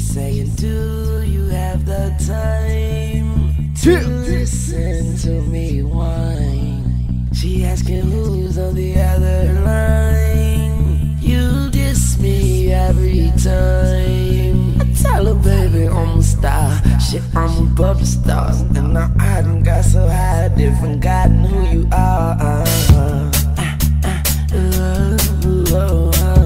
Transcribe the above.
saying, do you have the time to listen to me whine? She asking who's on the other line. You diss me every time. I tell her, baby, I'm a star. Shit, I'm a bubble star. And now I done got so high, I forgotten who you are.